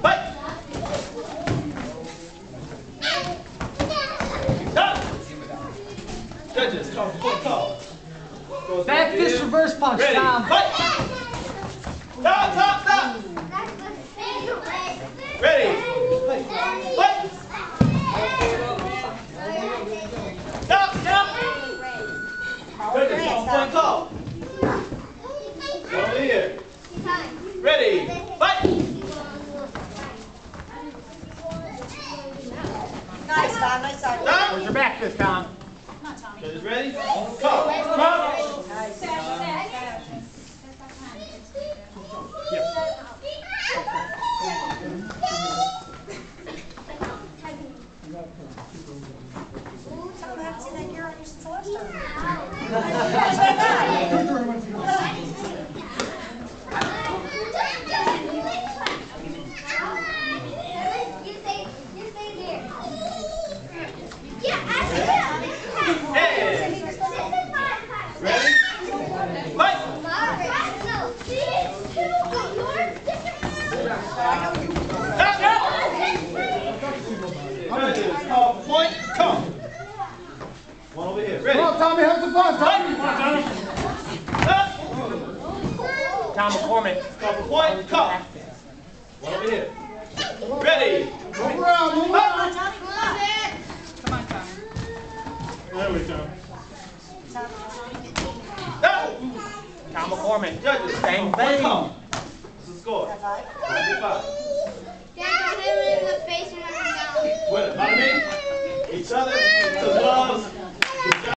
Fight! Stop! Judges, call. Back fist reverse punch, Ready. Tom. Fight! Stop! Ready. Fight! Stop! Judges, call. Over here. Ready. Fight! Nice, Tom. Nice side. Where's your back fist, Tom? Judges ready? Call. Nice. Ooh, Tom, I haven't seen that gear on you since the last time. Point, come. One over here. Ready? Come on, Tommy, have some fun, Tommy. Tom McCormick. Call for point, come. One over here. Ready? Move around, move around. Come on, Tom. There we go. Tom McCormick. Judges, Bang, point, bang. come. What's the score? 5. Dad, don't hit him in the face when I'm down. What, about me? Each other, to gloves.